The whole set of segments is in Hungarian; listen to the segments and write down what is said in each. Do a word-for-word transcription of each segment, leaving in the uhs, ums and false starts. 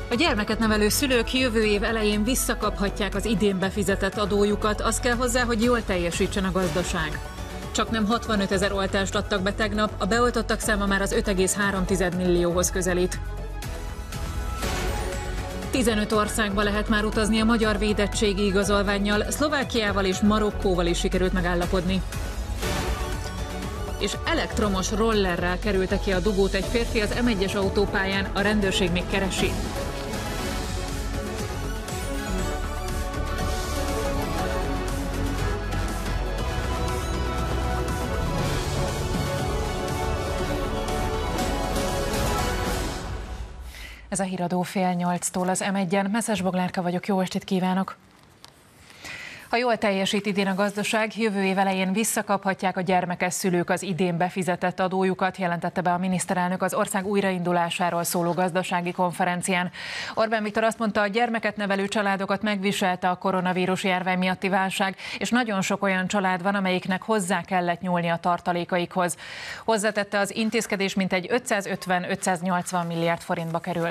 A gyermeket nevelő szülők jövő év elején visszakaphatják az idén befizetett adójukat, az kell hozzá, hogy jól teljesítsen a gazdaság. Csak nem hatvanötezer oltást adtak be tegnap, a beoltottak száma már az öt egész három millióhoz közelít. tizenöt országba lehet már utazni a magyar védettségi igazolvánnyal, Szlovákiával és Marokkóval is sikerült megállapodni. És elektromos rollerrel kerülte ki a dugót egy férfi az M egyes autópályán, a rendőrség még keresi. Ez a híradó fél nyolctól az M egyen. Messzes Boglárka vagyok, jó estét kívánok! Ha jól teljesít idén a gazdaság, jövő év elején visszakaphatják a gyermekes szülők az idén befizetett adójukat, jelentette be a miniszterelnök az ország újraindulásáról szóló gazdasági konferencián. Orbán Viktor azt mondta, a gyermeket nevelő családokat megviselte a koronavírus járvány miatti válság, és nagyon sok olyan család van, amelyiknek hozzá kellett nyúlni a tartalékaikhoz. Hozzátette, az intézkedés mintegy ötszázötven-ötszáznyolcvan milliárd forintba kerül.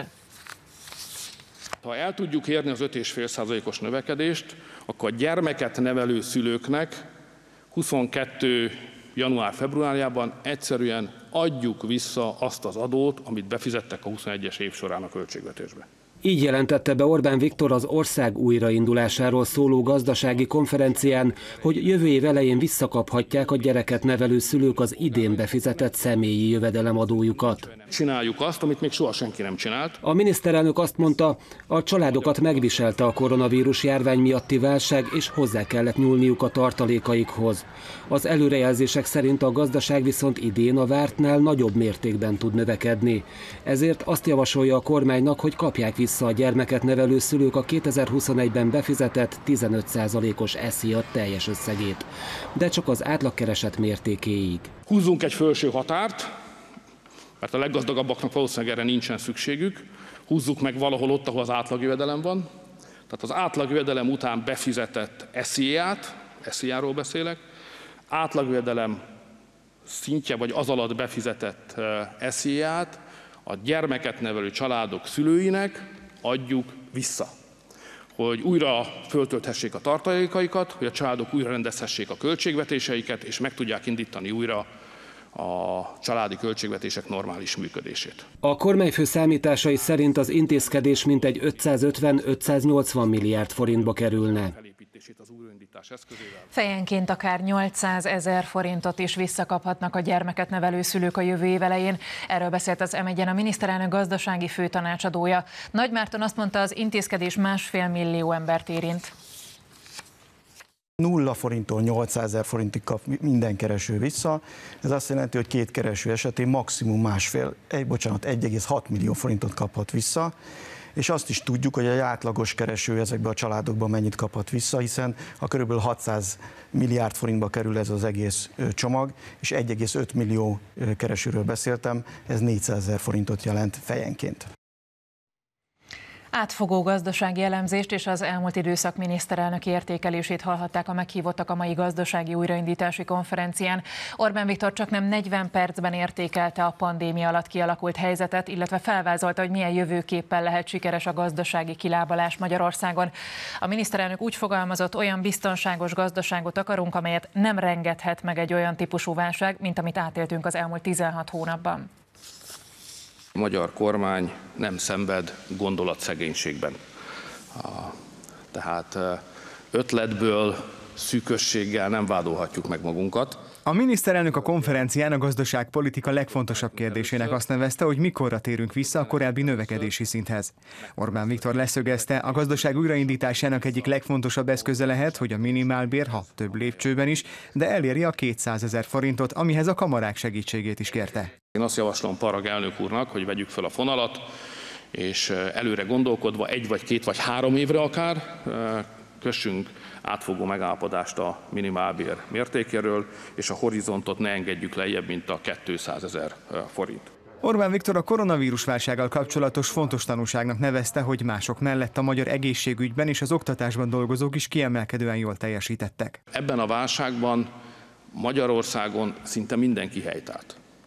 Ha el tudjuk érni az öt egész öt százalékos növekedést, akkor a gyermeket nevelő szülőknek huszonkettő január-februárjában egyszerűen adjuk vissza azt az adót, amit befizettek a huszonegyes év során a költségvetésbe. Így jelentette be Orbán Viktor az ország újraindulásáról szóló gazdasági konferencián, hogy jövő év elején visszakaphatják a gyereket nevelő szülők az idén befizetett személyi jövedelemadójukat. Csináljuk azt, amit még soha senki nem csinált. A miniszterelnök azt mondta, a családokat megviselte a koronavírus járvány miatti válság, és hozzá kellett nyúlniuk a tartalékaikhoz. Az előrejelzések szerint a gazdaság viszont idén a vártnál nagyobb mértékben tud növekedni. Ezért azt javasolja a kormánynak, hogy kapják vissza a gyermeket nevelő szülők a kétezer-huszonegyben befizetett tizenöt százalékos eszia teljes összegét, de csak az átlagkereset mértékéig. Húzzunk egy felső határt, mert a leggazdagabbaknak valószínűleg erre nincsen szükségük. Húzzuk meg valahol ott, ahol az átlagjövedelem van. Tehát az átlagjövedelem után befizetett esziát, esziáról beszélek, átlagjövedelem szintje vagy az alatt befizetett esziát a gyermeket nevelő családok szülőinek adjuk vissza. Hogy újra föltölthessék a tartalékaikat, hogy a családok újra rendezhessék a költségvetéseiket, és meg tudják indítani újra a családi költségvetések normális működését. A kormányfő számításai szerint az intézkedés mintegy ötszázötven-ötszáznyolcvan milliárd forintba kerülne. Fejenként akár nyolcszázezer forintot is visszakaphatnak a gyermeket nevelő szülők a jövő év elején. Erről beszélt az M egyen a miniszterelnök gazdasági főtanácsadója. Nagy Márton azt mondta, az intézkedés másfél millió embert érint. Nulla forinttól nyolcszázezer forintig kap minden kereső vissza. Ez azt jelenti, hogy két kereső esetén maximum másfél, egy, bocsánat, egy egész hat millió forintot kaphat vissza. És azt is tudjuk, hogy egy átlagos kereső ezekben a családokban mennyit kaphat vissza, hiszen a körülbelül hatszáz milliárd forintba kerül ez az egész csomag, és egy egész öt millió keresőről beszéltem, ez négyszázezer forintot jelent fejenként. Átfogó gazdasági elemzést és az elmúlt időszak miniszterelnöki értékelését hallhatták a meghívottak a mai gazdasági újraindítási konferencián. Orbán Viktor csaknem negyven percben értékelte a pandémia alatt kialakult helyzetet, illetve felvázolta, hogy milyen jövőképpen lehet sikeres a gazdasági kilábalás Magyarországon. A miniszterelnök úgy fogalmazott, olyan biztonságos gazdaságot akarunk, amelyet nem rengethet meg egy olyan típusú válság, mint amit átéltünk az elmúlt tizenhat hónapban. A magyar kormány nem szenved gondolatszegénységben. Tehát ötletből, szűkösséggel nem vádolhatjuk meg magunkat. A miniszterelnök a konferencián a gazdaságpolitika legfontosabb kérdésének azt nevezte, hogy mikorra térünk vissza a korábbi növekedési szinthez. Orbán Viktor leszögezte, a gazdaság újraindításának egyik legfontosabb eszköze lehet, hogy a minimálbér, ha több lépcsőben is, de eléri a kétszázezer forintot, amihez a kamarák segítségét is kérte. Én azt javaslom Parag elnök úrnak, hogy vegyük fel a fonalat, és előre gondolkodva egy vagy két vagy három évre akár kössünk átfogó megállapodást a minimálbér mértékéről, és a horizontot ne engedjük lejjebb, mint a kétszázezer forint. Orbán Viktor a koronavírus válsággal kapcsolatos fontos tanúságnak nevezte, hogy mások mellett a magyar egészségügyben és az oktatásban dolgozók is kiemelkedően jól teljesítettek. Ebben a válságban Magyarországon szinte mindenki helytált.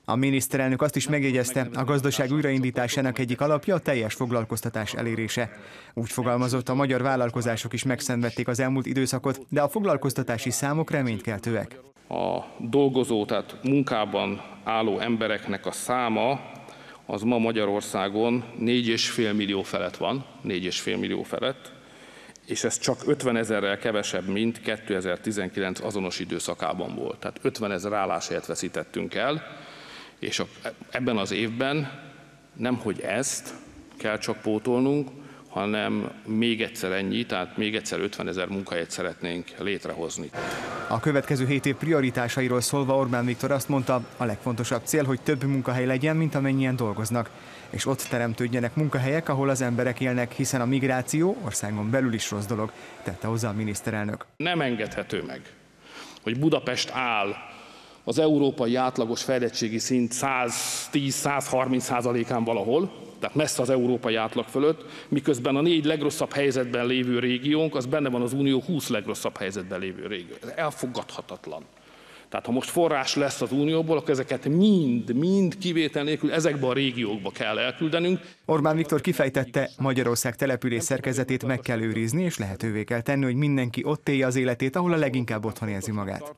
A miniszterelnök azt is megjegyezte, a gazdaság újraindításának egyik alapja a teljes foglalkoztatás elérése. Úgy fogalmazott, a magyar vállalkozások is megszenvedték az elmúlt időszakot, de a foglalkoztatási számok reménykeltőek. A dolgozó, tehát munkában álló embereknek a száma az ma Magyarországon négy és fél millió felett van, négy és fél millió felett, és ez csak ötvenezerrel kevesebb, mint kétezer-tizenkilenc azonos időszakában volt. Tehát ötvenezer álláshelyet veszítettünk el, és a, ebben az évben nemhogy ezt kell csak pótolnunk, hanem még egyszer ennyi, tehát még egyszer ötvenezer munkahelyet szeretnénk létrehozni. A következő hét év prioritásairól szólva Orbán Viktor azt mondta, a legfontosabb cél, hogy több munkahely legyen, mint amennyien dolgoznak, és ott teremtődjenek munkahelyek, ahol az emberek élnek, hiszen a migráció országon belül is rossz dolog, tette hozzá a miniszterelnök. Nem engedhető meg, hogy Budapest áll az európai átlagos fejlettségi szint száz tíz száz harminc százalékán valahol, tehát messze az európai átlag fölött, miközben a négy legrosszabb helyzetben lévő régiónk, az benne van az Unió húsz legrosszabb helyzetben lévő régió. Ez elfogadhatatlan. Tehát ha most forrás lesz az Unióból, akkor ezeket mind, mind kivétel nélkül ezekbe a régiókba kell elküldenünk. Orbán Viktor kifejtette, Magyarország település szerkezetét meg kell őrizni, és lehetővé kell tenni, hogy mindenki ott élje az életét, ahol a leginkább otthon érzi magát.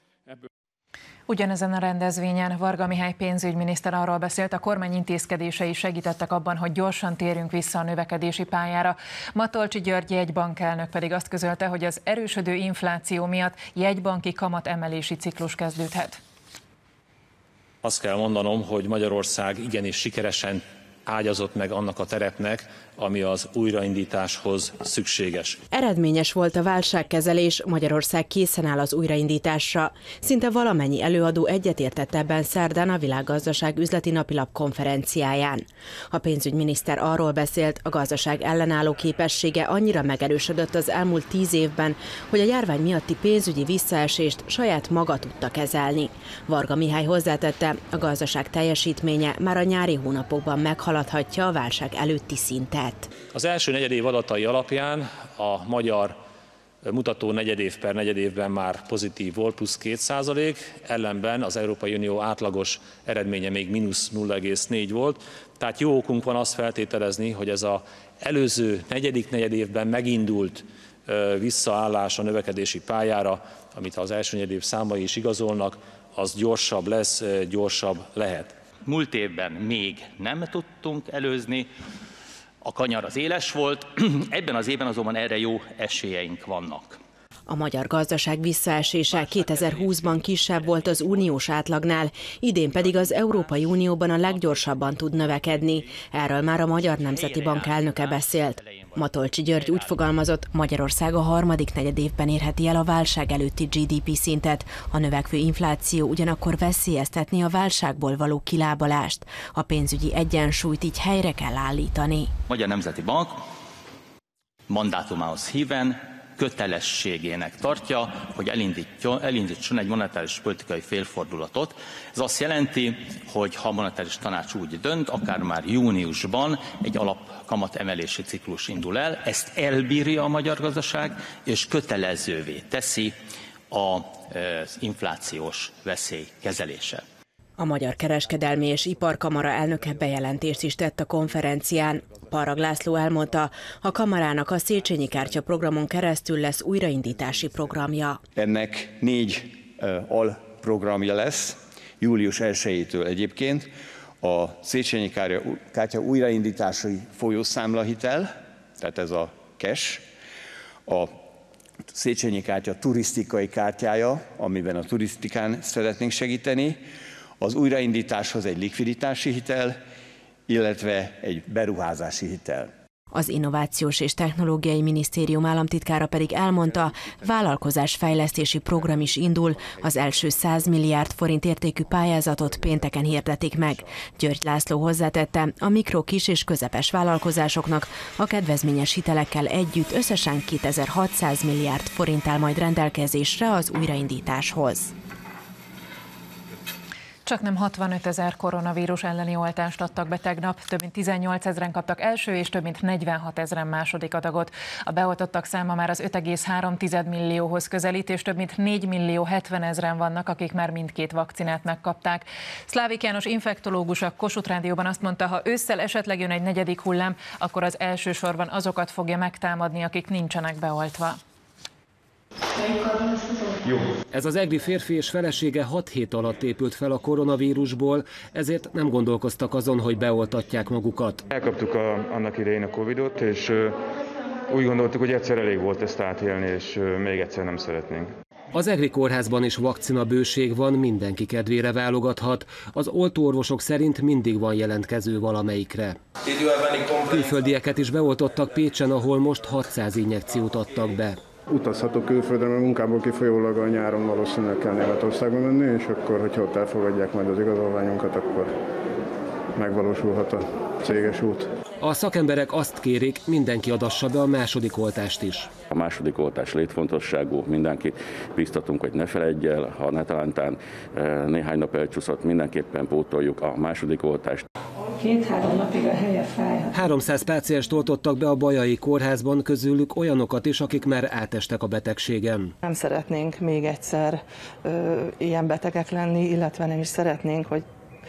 Ugyanezen a rendezvényen Varga Mihály pénzügyminiszter arról beszélt, a kormány intézkedései segítettek abban, hogy gyorsan térjünk vissza a növekedési pályára. Matolcsy György jegybankelnök pedig azt közölte, hogy az erősödő infláció miatt jegybanki kamatemelési ciklus kezdődhet. Azt kell mondanom, hogy Magyarország igenis sikeresen ágyazott meg annak a terepnek, ami az újraindításhoz szükséges. Eredményes volt a válságkezelés, Magyarország készen áll az újraindításra. Szinte valamennyi előadó egyetértett ebben szerdán a Világgazdaság üzleti napilap konferenciáján. A pénzügyminiszter arról beszélt, a gazdaság ellenálló képessége annyira megerősödött az elmúlt tíz évben, hogy a járvány miatti pénzügyi visszaesést saját maga tudta kezelni. Varga Mihály hozzátette, a gazdaság teljesítménye már a nyári hónapokban meghaladhatja a válság előtti szintet. Az első negyedév adatai alapján a magyar mutató negyedév per negyedévben már pozitív volt, plusz két százalék, ellenben az Európai Unió átlagos eredménye még mínusz nulla egész négy volt. Tehát jó okunk van azt feltételezni, hogy ez az előző negyedik negyedévben megindult visszaállás a növekedési pályára, amit az első negyedév számai is igazolnak, az gyorsabb lesz, gyorsabb lehet. Múlt évben még nem tudtunk előzni, a kanyar az éles volt, ebben az évben azonban erre jó esélyeink vannak. A magyar gazdaság visszaesése kétezer-húszban kisebb volt az uniós átlagnál, idén pedig az Európai Unióban a leggyorsabban tud növekedni. Erről már a Magyar Nemzeti Bank elnöke beszélt. Matolcsy György úgy fogalmazott, Magyarország a harmadik negyedévben érheti el a válság előtti gé dé pé szintet. A növekvő infláció ugyanakkor veszélyeztetni a válságból való kilábalást. A pénzügyi egyensúlyt így helyre kell állítani. A Magyar Nemzeti Bank mandátumához híven kötelességének tartja, hogy elindítson egy monetáris politikai félfordulatot. Ez azt jelenti, hogy ha a monetáris tanács úgy dönt, akár már júniusban egy alapkamat emelési ciklus indul el, ezt elbírja a magyar gazdaság, és kötelezővé teszi az inflációs veszély kezelése. A Magyar Kereskedelmi és Iparkamara elnöke bejelentést is tett a konferencián. Parrag László elmondta, a kamarának a Széchenyi kártya programon keresztül lesz újraindítási programja. Ennek négy uh, alprogramja lesz, július elsejétől egyébként. A Széchenyi kártya újraindítási folyószámlahitel, tehát ez a cash, a Széchenyi kártya turisztikai kártyája, amiben a turisztikán szeretnénk segíteni, az újraindításhoz egy likviditási hitel, illetve egy beruházási hitel. Az Innovációs és Technológiai Minisztérium államtitkára pedig elmondta, vállalkozásfejlesztési program is indul, az első száz milliárd forint értékű pályázatot pénteken hirdetik meg. György László hozzátette, a mikro, kis és közepes vállalkozásoknak a kedvezményes hitelekkel együtt összesen kétezer-hatszáz milliárd forint áll majd rendelkezésre az újraindításhoz. Csaknem hatvanöt ezer koronavírus elleni oltást adtak be tegnap, több mint tizennyolc ezren kaptak első és több mint negyvenhat ezren második adagot. A beoltottak száma már az öt egész három millióhoz közelít, és több mint négy millió hetven ezren vannak, akik már mindkét vakcinát megkapták. Szlávik János infektológus a Kossuth Rádióban azt mondta, ha ősszel esetleg jön egy negyedik hullám, akkor az elsősorban azokat fogja megtámadni, akik nincsenek beoltva. Jó. Ez az egri férfi és felesége hat hét alatt épült fel a koronavírusból, ezért nem gondolkoztak azon, hogy beoltatják magukat. Elkaptuk a, annak idején a Covidot, és uh, úgy gondoltuk, hogy egyszer elég volt ezt átélni, és uh, még egyszer nem szeretnénk. Az egri kórházban is vakcinabőség van, mindenki kedvére válogathat. Az oltóorvosok szerint mindig van jelentkező valamelyikre. Külföldieket is beoltottak Pécsen, ahol most hatszáz injekciót adtak be. Utazhatok külföldre, mert munkából kifolyólag a nyáron valószínűleg kell Németországba menni, és akkor, hogyha ott elfogadják majd az igazolványunkat, akkor megvalósulhat a céges út. A szakemberek azt kérik, mindenki adassa be a második oltást is. A második oltás létfontosságú, mindenkit biztatunk, hogy ne feledj el, ha ne talántán néhány nap elcsúszott, mindenképpen pótoljuk a második oltást. Két-három napig a helye fájhat. háromszáz pácienst oltottak be a Bajai kórházban, közülük olyanokat is, akik már átestek a betegségen. Nem szeretnénk még egyszer ö, ilyen betegek lenni, illetve nem is szeretnénk, hogy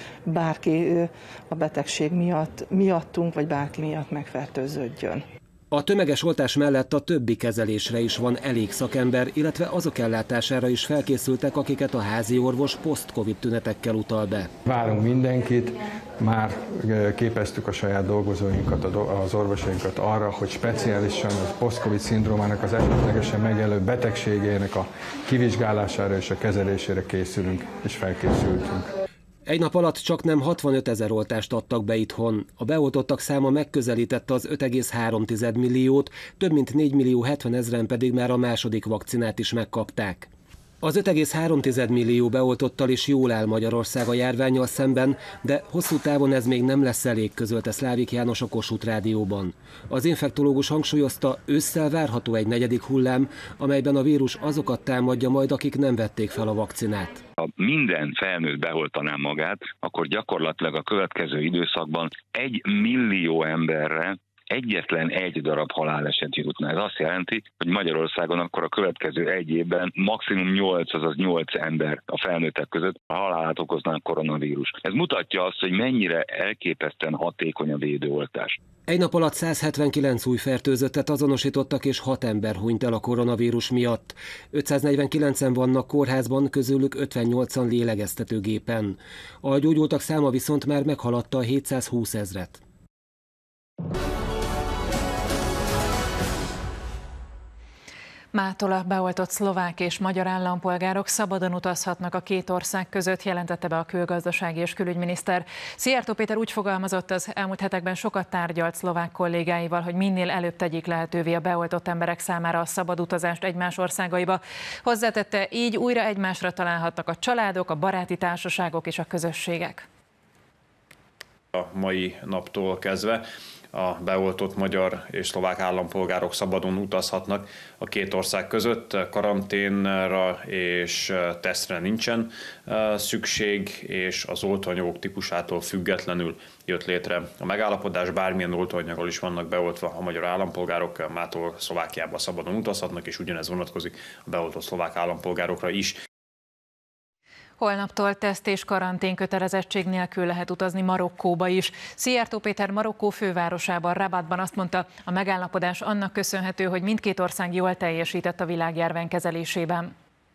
bárki ö, a betegség miatt, miattunk, vagy bárki miatt megfertőződjön. A tömeges oltás mellett a többi kezelésre is van elég szakember, illetve azok ellátására is felkészültek, akiket a házi orvos post-covid tünetekkel utal be. Várunk mindenkit, már képeztük a saját dolgozóinkat, az orvosainkat arra, hogy speciálisan a post-covid szindrómának az esetlegesen megjelenő betegségének a kivizsgálására és a kezelésére készülünk, és felkészültünk. Egy nap alatt csaknem hatvanöt ezer oltást adtak be itthon. A beoltottak száma megközelítette az öt egész három milliót, több mint négy millió hetven ezren pedig már a második vakcinát is megkapták. Az öt egész három millió beoltottal is jól áll Magyarország a járvánnyal szemben, de hosszú távon ez még nem lesz elég, közölte Szlávik János a Kossuth Rádióban. Az infektológus hangsúlyozta, ősszel várható egy negyedik hullám, amelyben a vírus azokat támadja majd, akik nem vették fel a vakcinát. Ha minden felnőtt beoltaná magát, akkor gyakorlatilag a következő időszakban egy millió emberre egyetlen egy darab haláleset jutna. Ez azt jelenti, hogy Magyarországon akkor a következő egy évben maximum nyolc, azaz nyolc ember a felnőttek között a halálát okozná a koronavírus. Ez mutatja azt, hogy mennyire elképesztően hatékony a védőoltás. Egy nap alatt száz hetvenkilenc új fertőzöttet azonosítottak, és hat ember hunyt el a koronavírus miatt. ötszáznegyvenkilencen vannak kórházban, közülük ötvennyolcan lélegeztetőgépen. A gyógyultak száma viszont már meghaladta a hétszázhúsz ezret. Mától a beoltott szlovák és magyar állampolgárok szabadon utazhatnak a két ország között, jelentette be a külgazdasági és külügyminiszter. Szijjártó Péter úgy fogalmazott az elmúlt hetekben sokat tárgyalt szlovák kollégáival, hogy minél előbb tegyék lehetővé a beoltott emberek számára a szabad utazást egymás országaiba. Hozzátette, így újra egymásra találhatnak a családok, a baráti társaságok és a közösségek. A mai naptól kezdve a beoltott magyar és szlovák állampolgárok szabadon utazhatnak a két ország között. Karanténra és tesztre nincsen szükség, és az oltóanyagok típusától függetlenül jött létre a megállapodás. Bármilyen oltóanyaggal is vannak beoltva a magyar állampolgárok, mától Szlovákiába szabadon utazhatnak, és ugyanez vonatkozik a beoltott szlovák állampolgárokra is. Holnaptól teszt és karantén kötelezettség nélkül lehet utazni Marokkóba is. Szijjártó Péter Marokkó fővárosában, Rabatban azt mondta, a megállapodás annak köszönhető, hogy mindkét ország jól teljesített a világjárvány kezelésében.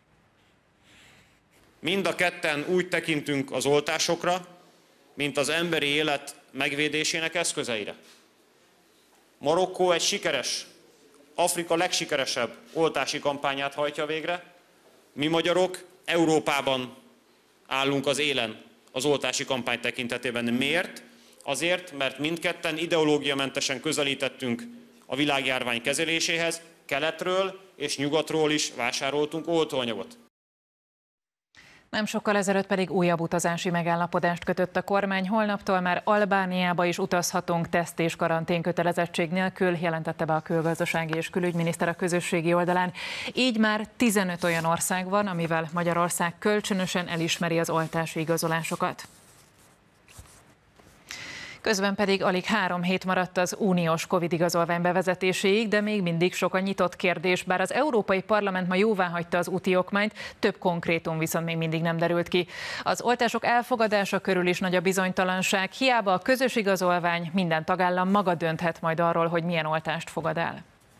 Mind a ketten úgy tekintünk az oltásokra, mint az emberi élet megvédésének eszközeire. Marokkó egy sikeres, Afrika legsikeresebb oltási kampányát hajtja végre. Mi magyarok Európában állunk az élen az oltási kampány tekintetében. Miért? Azért, mert mindketten ideológiamentesen közelítettünk a világjárvány kezeléséhez, keletről és nyugatról is vásároltunk oltóanyagot. Nem sokkal ezelőtt pedig újabb utazási megállapodást kötött a kormány. Holnaptól már Albániába is utazhatunk teszt és karantén kötelezettség nélkül, jelentette be a külgazdasági és külügyminiszter a közösségi oldalán. Így már tizenöt olyan ország van, amivel Magyarország kölcsönösen elismeri az oltási igazolásokat. Közben pedig alig három hét maradt az uniós Covid igazolvány bevezetéséig, de még mindig sok a nyitott kérdés. Bár az Európai Parlament ma jóváhagyta az úti okmányt, több konkrétum viszont még mindig nem derült ki. Az oltások elfogadása körül is nagy a bizonytalanság, hiába a közös igazolvány, minden tagállam maga dönthet majd arról, hogy milyen oltást fogad el.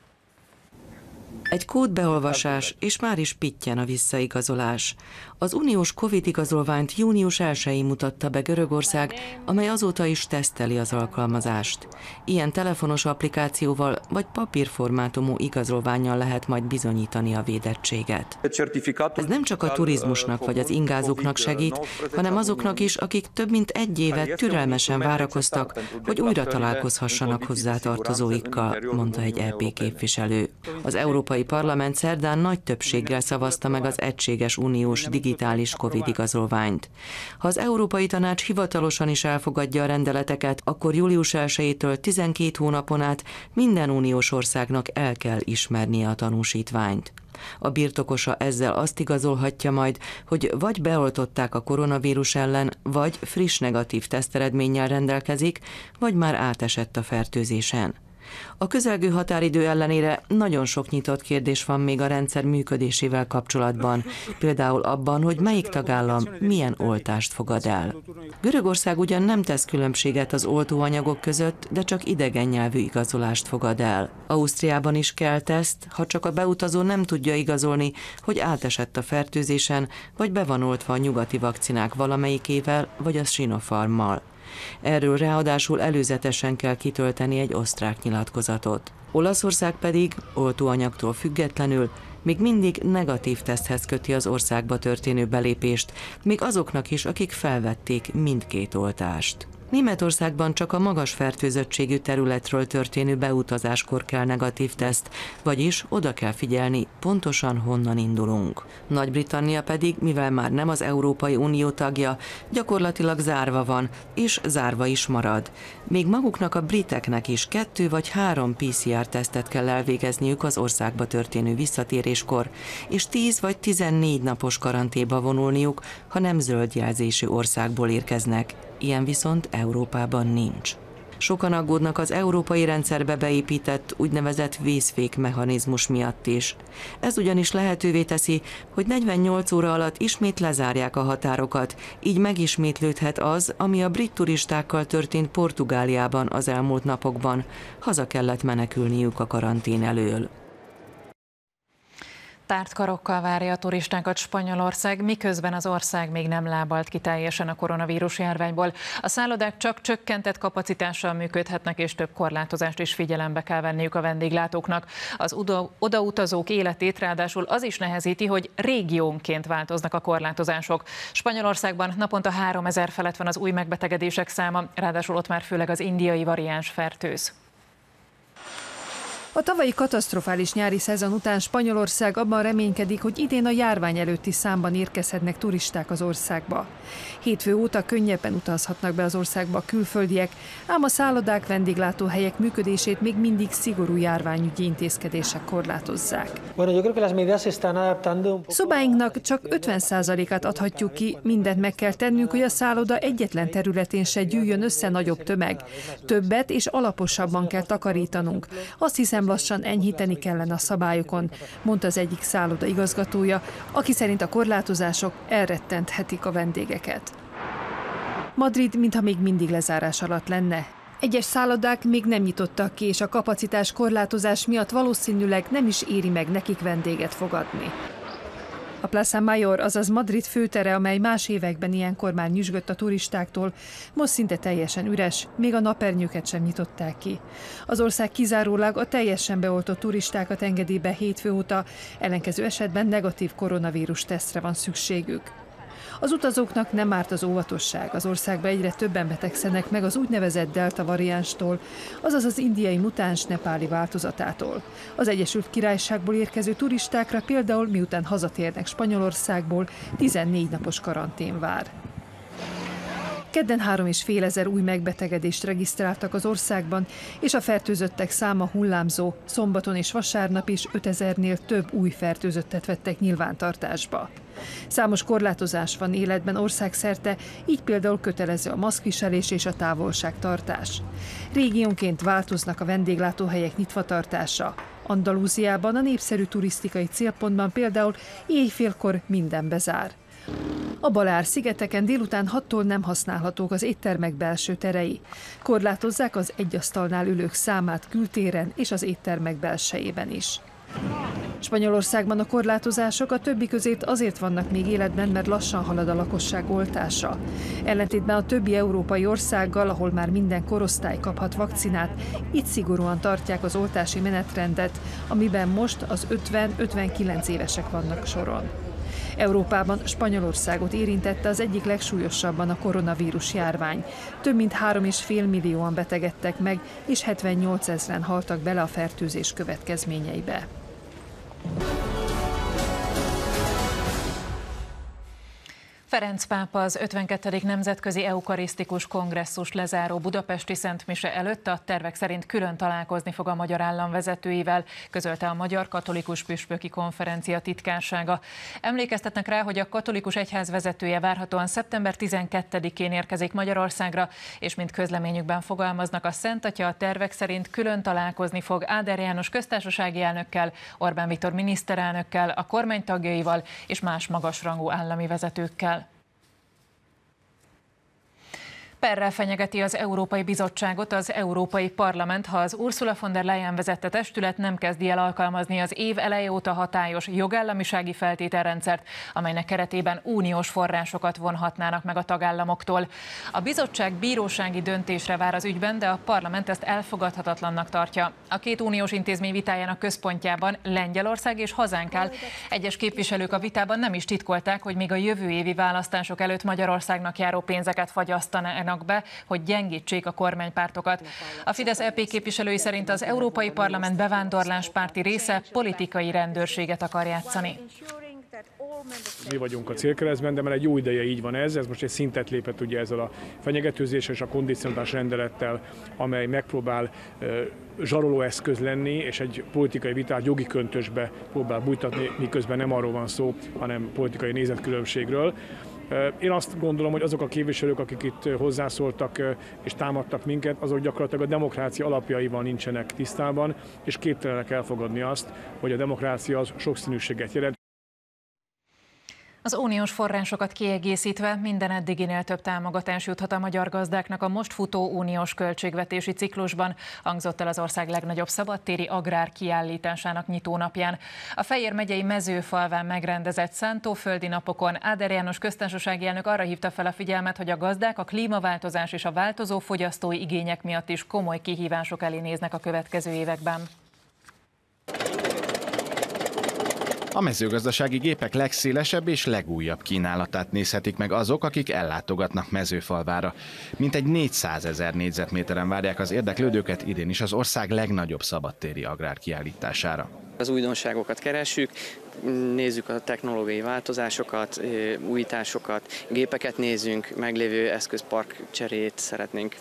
Egy kódbeolvasás, és már is pittyen a visszaigazolás. Az uniós Covid igazolványt június elsején mutatta be Görögország, amely azóta is teszteli az alkalmazást. Ilyen telefonos applikációval vagy papírformátumú igazolvánnyal lehet majd bizonyítani a védettséget. Ez nem csak a turizmusnak vagy az ingázóknak segít, hanem azoknak is, akik több mint egy évet türelmesen várakoztak, hogy újra találkozhassanak hozzátartozóikkal, mondta egy é pé képviselő. Az Európai Parlament szerdán nagy többséggel szavazta meg az egységes uniós digitális Covid igazolványt. Ha az Európai Tanács hivatalosan is elfogadja a rendeleteket, akkor július elsejétől tizenkét hónapon át minden uniós országnak el kell ismernie a tanúsítványt. A birtokosa ezzel azt igazolhatja majd, hogy vagy beoltották a koronavírus ellen, vagy friss negatív teszteredménnyel rendelkezik, vagy már átesett a fertőzésen. A közelgő határidő ellenére nagyon sok nyitott kérdés van még a rendszer működésével kapcsolatban, például abban, hogy melyik tagállam milyen oltást fogad el. Görögország ugyan nem tesz különbséget az oltóanyagok között, de csak idegen nyelvű igazolást fogad el. Ausztriában is kell teszt, ha csak a beutazó nem tudja igazolni, hogy átesett a fertőzésen, vagy be van oltva a nyugati vakcinák valamelyikével, vagy a Sinopharmmal. Erről ráadásul előzetesen kell kitölteni egy osztrák nyilatkozatot. Olaszország pedig oltóanyagtól függetlenül még mindig negatív teszthez köti az országba történő belépést, még azoknak is, akik felvették mindkét oltást. Németországban csak a magas fertőzöttségű területről történő beutazáskor kell negatív teszt, vagyis oda kell figyelni, pontosan honnan indulunk. Nagy-Britannia pedig, mivel már nem az Európai Unió tagja, gyakorlatilag zárva van, és zárva is marad. Még maguknak a briteknek is kettő vagy három pé cé er tesztet kell elvégezniük az országba történő visszatéréskor, és tíz vagy tizennégy napos karanténba vonulniuk, ha nem zöld jelzésű országból érkeznek. Ilyen viszont Európában nincs. Sokan aggódnak az európai rendszerbe beépített úgynevezett vészfék mechanizmus miatt is. Ez ugyanis lehetővé teszi, hogy negyvennyolc óra alatt ismét lezárják a határokat, így megismétlődhet az, ami a brit turistákkal történt Portugáliában az elmúlt napokban. Haza kellett menekülniük a karantén elől. Tárt karokkal várja a turistákat Spanyolország, miközben az ország még nem lábalt ki teljesen a koronavírus járványból. A szállodák csak csökkentett kapacitással működhetnek, és több korlátozást is figyelembe kell venniük a vendéglátóknak. Az oda, odautazók életét ráadásul az is nehezíti, hogy régiónként változnak a korlátozások. Spanyolországban naponta háromezer felett van az új megbetegedések száma, ráadásul ott már főleg az indiai variáns fertőz. A tavalyi katasztrofális nyári szezon után Spanyolország abban reménykedik, hogy idén a járvány előtti számban érkezhetnek turisták az országba. Hétfő óta könnyebben utazhatnak be az országba a külföldiek, ám a szállodák, vendéglátóhelyek működését még mindig szigorú járványügyi intézkedések korlátozzák. Szobáinknak csak ötven százalékát adhatjuk ki, mindent meg kell tennünk, hogy a szálloda egyetlen területén se gyűjjön össze nagyobb tömeg. Többet és alaposabban kell takarítanunk. Azt hiszem, lassan enyhíteni kellene a szabályokon, mondta az egyik szálloda igazgatója, aki szerint a korlátozások elrettenthetik a vendégeket. Madrid mintha még mindig lezárás alatt lenne. Egyes szállodák még nem nyitottak ki, és a kapacitás korlátozás miatt valószínűleg nem is éri meg nekik vendéget fogadni. A Plaza Mayor, azaz Madrid főtere, amely más években ilyenkor már nyüzsgött a turistáktól, most szinte teljesen üres, még a napernyőket sem nyitották ki. Az ország kizárólag a teljesen beoltott turistákat engedi be hétfő óta, ellenkező esetben negatív koronavírus tesztre van szükségük. Az utazóknak nem árt az óvatosság, az országban egyre többen betegszenek meg az úgynevezett delta variánstól, azaz az indiai mutáns nepáli változatától. Az Egyesült Királyságból érkező turistákra például miután hazatérnek Spanyolországból, tizennégy napos karantén vár. Kedden három és fél ezer új megbetegedést regisztráltak az országban, és a fertőzöttek száma hullámzó. Szombaton és vasárnap is ötezernél több új fertőzöttet vettek nyilvántartásba. Számos korlátozás van életben országszerte, így például kötelező a maszkviselés és a távolságtartás. Régiónként változnak a vendéglátóhelyek nyitvatartása. Andalúziában, a népszerű turisztikai célpontban például éjfélkor minden bezár. A Baleár-szigeteken délután hattól nem használhatók az éttermek belső terei. Korlátozzák az egy asztalnál ülők számát kültéren és az éttermek belsejében is. Spanyolországban a korlátozások a többi között azért vannak még életben, mert lassan halad a lakosság oltása. Ellentétben a többi európai országgal, ahol már minden korosztály kaphat vakcinát, itt szigorúan tartják az oltási menetrendet, amiben most az ötven-ötvenkilenc évesek vannak soron. Európában Spanyolországot érintette az egyik legsúlyosabban a koronavírus járvány. Több mint három és fél millióan betegedtek meg, és hetvennyolc ezren haltak bele a fertőzés következményeibe. Ferenc pápa az ötvenkettedik Nemzetközi Eukarisztikus Kongresszus lezáró budapesti Szent Mise előtt a tervek szerint külön találkozni fog a magyar állam vezetőivel, közölte a Magyar Katolikus Püspöki Konferencia titkársága. Emlékeztetnek rá, hogy a katolikus egyház vezetője várhatóan szeptember tizenkettedikén érkezik Magyarországra, és mint közleményükben fogalmaznak, a Szent Atya a tervek szerint külön találkozni fog Áder János köztársasági elnökkel, Orbán Viktor miniszterelnökkel, a kormány tagjaival és más magasrangú állami vezetőkkel. Perrel fenyegeti az Európai Bizottságot az Európai Parlament, ha az Ursula von der Leyen vezette testület nem kezdi el alkalmazni az év eleje óta hatályos jogállamisági feltételrendszert, amelynek keretében uniós forrásokat vonhatnának meg a tagállamoktól. A bizottság bírósági döntésre vár az ügyben, de a parlament ezt elfogadhatatlannak tartja. A két uniós intézmény vitájának központjában Lengyelország és hazánk áll. Egyes képviselők a vitában nem is titkolták, hogy még a jövő évi választások előtt Magyarországnak járó pénzeket fagyasztanának be, hogy gyengítsék a kormánypártokat. A Fidesz-é pé képviselői szerint az Európai Parlament bevándorláspárti része politikai rendőrséget akar játszani. Mi vagyunk a célkeresztben, de már egy jó ideje így van ez, ez most egy szintet lépett ugye ezzel a fenyegetőzéssel és a kondicionalitás rendelettel, amely megpróbál uh, zsarolóeszköz lenni, és egy politikai vitát jogi köntösbe próbál bújtatni, miközben nem arról van szó, hanem politikai nézetkülönbségről. Én azt gondolom, hogy azok a képviselők, akik itt hozzászóltak és támadtak minket, azok gyakorlatilag a demokrácia alapjaival nincsenek tisztában, és képtelenek elfogadni azt, hogy a demokrácia az sokszínűséget jelent. Az uniós forrásokat kiegészítve minden eddiginél több támogatás juthat a magyar gazdáknak a most futó uniós költségvetési ciklusban, hangzott el az ország legnagyobb szabadtéri agrár kiállításának nyitónapján. A Fejér megyei Mezőfalván megrendezett szántóföldi napokon Áder János köztársasági elnök arra hívta fel a figyelmet, hogy a gazdák a klímaváltozás és a változó fogyasztói igények miatt is komoly kihívások elé néznek a következő években. A mezőgazdasági gépek legszélesebb és legújabb kínálatát nézhetik meg azok, akik ellátogatnak Mezőfalvára. Mintegy négyszázezer négyzetméteren várják az érdeklődőket idén is az ország legnagyobb szabadtéri agrárkiállítására. Az újdonságokat keressük, nézzük a technológiai változásokat, újításokat, gépeket nézzünk, meglévő eszközpark cserét szeretnénk.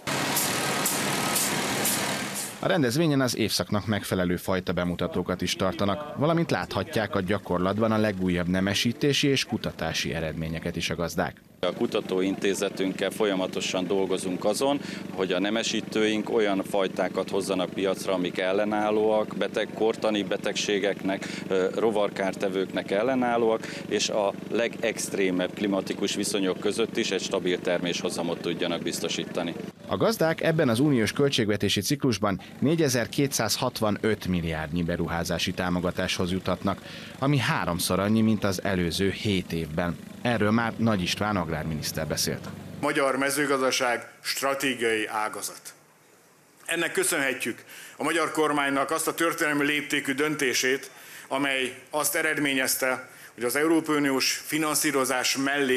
A rendezvényen az évszaknak megfelelő fajta bemutatókat is tartanak, valamint láthatják a gyakorlatban a legújabb nemesítési és kutatási eredményeket is a gazdák. A kutatóintézetünkkel folyamatosan dolgozunk azon, hogy a nemesítőink olyan fajtákat hozzanak piacra, amik ellenállóak, beteg, kortani betegségeknek, rovarkártevőknek ellenállóak, és a legextrémebb klimatikus viszonyok között is egy stabil terméshozamot tudjanak biztosítani. A gazdák ebben az uniós költségvetési ciklusban négyezer-kétszázhatvanöt milliárdnyi beruházási támogatáshoz juthatnak, ami háromszor annyi, mint az előző hét évben. Erről már Nagy István agrárminiszter beszélt. Magyar mezőgazdaság stratégiai ágazat. Ennek köszönhetjük a magyar kormánynak azt a történelmi léptékű döntését, amely azt eredményezte, hogy az Európai Uniós finanszírozás mellé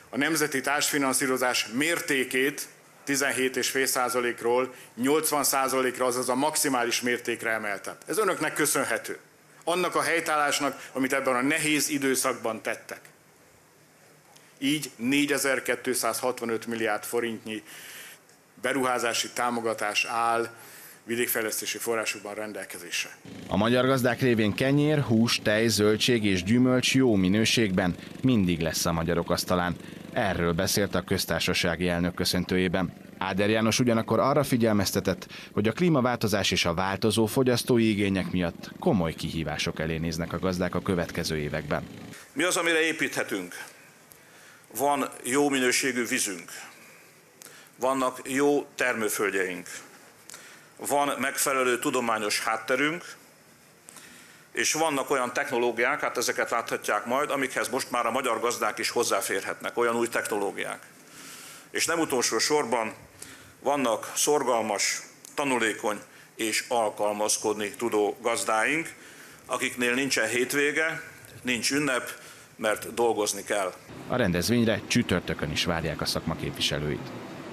a nemzeti társfinanszírozás mértékét tizenhét egész öt százalékról nyolcvan százalékra, azaz a maximális mértékre emelte. Ez önöknek köszönhető. Annak a helytállásnak, amit ebben a nehéz időszakban tettek. Így négyezer-kétszázhatvanöt milliárd forintnyi beruházási támogatás áll vidékfejlesztési forrásokban rendelkezésre. A magyar gazdák révén kenyér, hús, tej, zöldség és gyümölcs jó minőségben mindig lesz a magyarok asztalán. Erről beszélt a köztársasági elnök köszöntőjében. Áder János ugyanakkor arra figyelmeztetett, hogy a klímaváltozás és a változó fogyasztói igények miatt komoly kihívások elé néznek a gazdák a következő években. Mi az, amire építhetünk? Van jó minőségű vízünk, vannak jó termőföldjeink, van megfelelő tudományos hátterünk, és vannak olyan technológiák, hát ezeket láthatják majd, amikhez most már a magyar gazdák is hozzáférhetnek, olyan új technológiák. És nem utolsó sorban vannak szorgalmas, tanulékony és alkalmazkodni tudó gazdáink, akiknél nincsen hétvége, nincs ünnep, mert dolgozni kell. A rendezvényre csütörtökön is várják a szakma képviselőit.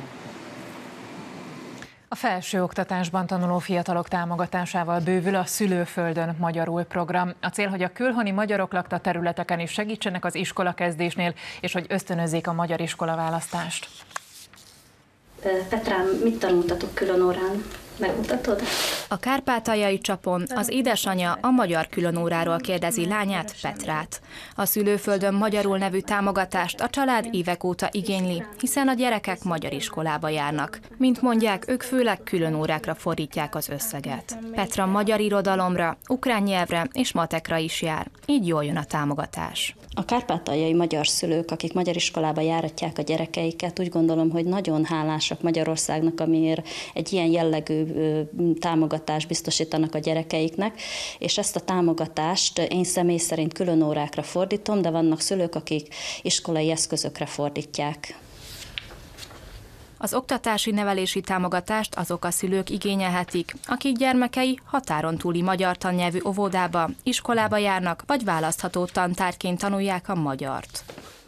A felsőoktatásban tanuló fiatalok támogatásával bővül a Szülőföldön magyarul program. A cél, hogy a külhoni magyarok lakta területeken is segítsenek az iskolakezdésnél, és hogy ösztönözzék a magyar iskolaválasztást. Petrám, mit tanultatok különórán? Megmutatod? A kárpátaljai csapon az édesanyja a magyar különóráról kérdezi lányát, Petrát. A Szülőföldön magyarul nevű támogatást a család évek óta igényli, hiszen a gyerekek magyar iskolába járnak. Mint mondják, ők főleg különórákra fordítják az összeget. Petra magyar irodalomra, ukrán nyelvre és matekra is jár, így jól jön a támogatás. A kárpátaljai magyar szülők, akik magyar iskolába járatják a gyerekeiket, úgy gondolom, hogy nagyon hálásak Magyarországnak, amiért egy ilyen jellegű támogatást biztosítanak a gyerekeiknek, és ezt a támogatást én személy szerint külön órákra fordítom, de vannak szülők, akik iskolai eszközökre fordítják. Az oktatási nevelési támogatást azok a szülők igényelhetik, akik gyermekei határon túli magyar tannyelvű óvodába, iskolába járnak, vagy választható tantárgyként tanulják a magyart.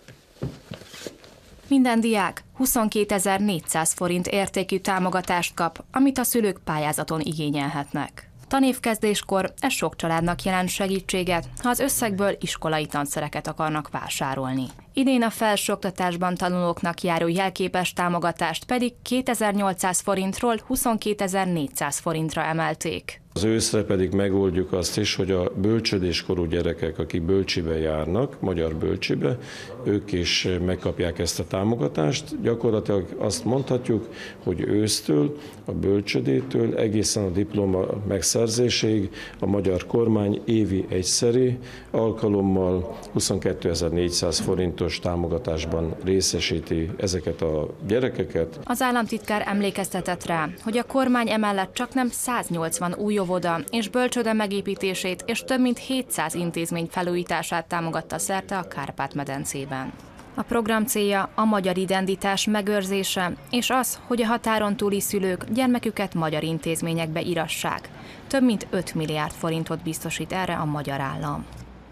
Minden diák huszonkétezer-négyszáz forint értékű támogatást kap, amit a szülők pályázaton igényelhetnek. Tanévkezdéskor ez sok családnak jelent segítséget, ha az összegből iskolai tanszereket akarnak vásárolni. Idén a felsőoktatásban tanulóknak járó jelképes támogatást pedig kétezer-nyolcszáz forintról huszonkétezer-négyszáz forintra emelték. Az őszre pedig megoldjuk azt is, hogy a bölcsödéskorú gyerekek, akik bölcsibe járnak, magyar bölcsibe, ők is megkapják ezt a támogatást. Gyakorlatilag azt mondhatjuk, hogy ősztől, a bölcsödétől egészen a diploma megszerzéséig a magyar kormány évi egyszeri alkalommal huszonkétezer-négyszáz forintos támogatásban részesíti ezeket a gyerekeket. Az államtitkár emlékeztetett rá, hogy a kormány emellett csak nem száznyolcvan új óvoda és bölcsőde megépítését és több mint hétszáz intézmény felújítását támogatta szerte a Kárpát-medencében. A program célja a magyar identitás megőrzése, és az, hogy a határon túli szülők gyermeküket magyar intézményekbe írassák. Több mint öt milliárd forintot biztosít erre a magyar állam.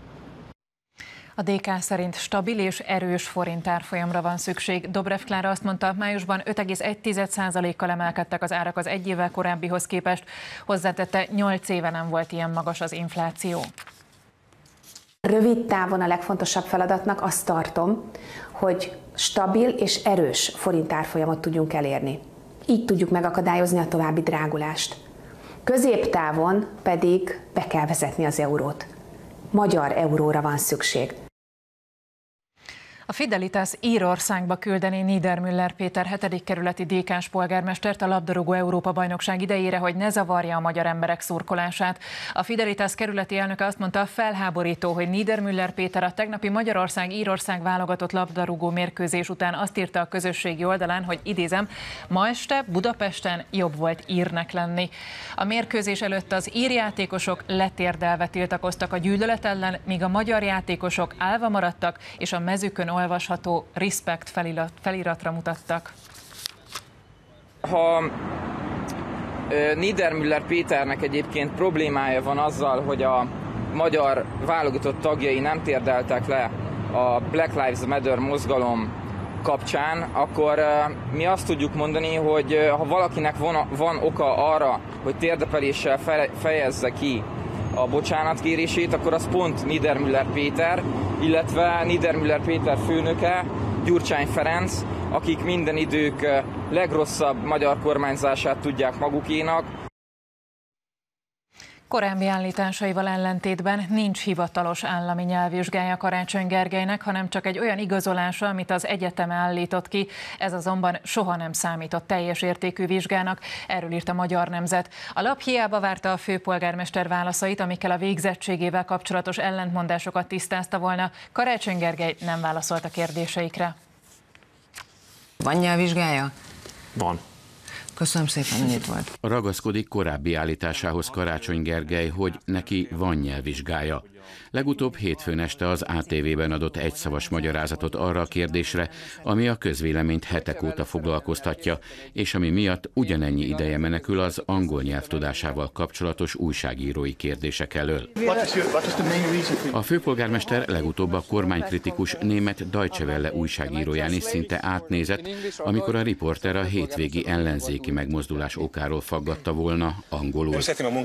A dé ká szerint stabil és erős forint árfolyamra van szükség. Dobrev Klára azt mondta, májusban öt egész egy százalékkal emelkedtek az árak az egy évvel korábbihoz képest. Hozzátette, nyolc éve nem volt ilyen magas az infláció. Rövid távon a legfontosabb feladatnak azt tartom, hogy stabil és erős forint árfolyamot tudjunk elérni. Így tudjuk megakadályozni a további drágulást. Középtávon pedig be kell vezetni az eurót. Magyar euróra van szükség. A Fidelitas Írországba küldeni Niedermüller Péter hetedik kerületi dé ká-s polgármestert a labdarúgó Európa-bajnokság idejére, hogy ne zavarja a magyar emberek szurkolását. A Fidelitas kerületi elnöke azt mondta, felháborító, hogy Niedermüller Péter a tegnapi Magyarország-Írország válogatott labdarúgó mérkőzés után azt írta a közösségi oldalán, hogy idézem, ma este Budapesten jobb volt írnek lenni. A mérkőzés előtt az ír játékosok letérdelve tiltakoztak a gyűlölet ellen, míg a magyar játékosok állva maradtak, és a mezőkön olvasható Respect felirat, feliratra mutattak. Ha Niedermüller Péternek egyébként problémája van azzal, hogy a magyar válogatott tagjai nem térdeltek le a Black Lives Matter mozgalom kapcsán, akkor mi azt tudjuk mondani, hogy ha valakinek van, van oka arra, hogy térdepeléssel fejezze ki a bocsánatkérését, akkor az pont Niedermüller Péter, illetve Niedermüller Péter főnöke, Gyurcsány Ferenc, akik minden idők legrosszabb magyar kormányzását tudják magukénak. Korábbi állításaival ellentétben nincs hivatalos állami nyelvvizsgája Karácsony Gergelynek, hanem csak egy olyan igazolása, amit az egyetem állított ki. Ez azonban soha nem számított teljes értékű vizsgának, erről írt a Magyar Nemzet. A lap hiába várta a főpolgármester válaszait, amikkel a végzettségével kapcsolatos ellentmondásokat tisztázta volna. Karácsony Gergely nem válaszolt a kérdéseikre. Van nyelvvizsgája? Van. Köszönöm szépen, hogy itt volt. Ragaszkodik korábbi állításához Karácsony Gergely, hogy neki van nyelvvizsgája. Legutóbb hétfőn este az á té vében adott egyszavas magyarázatot arra a kérdésre, ami a közvéleményt hetek óta foglalkoztatja, és ami miatt ugyanennyi ideje menekül az angol nyelv tudásával kapcsolatos újságírói kérdések elől. A főpolgármester legutóbb a kormánykritikus német Deutsche Welle újságíróján is szinte átnézett, amikor a riporter a hétvégi ellenzéki megmozdulás okáról faggatta volna angolul.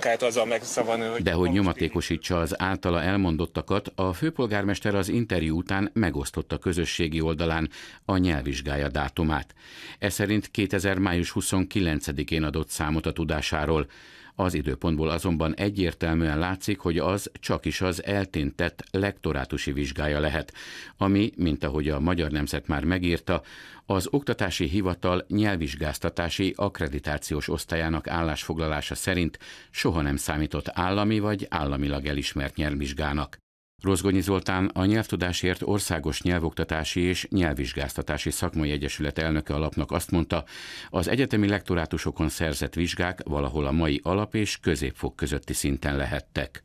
De hogy nyomatékosítsa az általa elmondottakat, a főpolgármester az interjú után megosztotta közösségi oldalán a nyelvvizsgája dátumát. Ez szerint kétezer május huszonkilencedikén adott számot a tudásáról. Az időpontból azonban egyértelműen látszik, hogy az csakis az elténtett lektorátusi vizsgája lehet, ami, mint ahogy a Magyar Nemzet már megírta, az Oktatási Hivatal nyelvvizsgáztatási akkreditációs osztályának állásfoglalása szerint soha nem számított állami vagy államilag elismert nyelvvizsgának. Rozgonyi Zoltán, a Nyelvtudásért Országos Nyelvoktatási és Nyelvvizsgáztatási Szakmai Egyesület elnöke a lapnak azt mondta, az egyetemi lektorátusokon szerzett vizsgák valahol a mai alap- és középfok közötti szinten lehettek.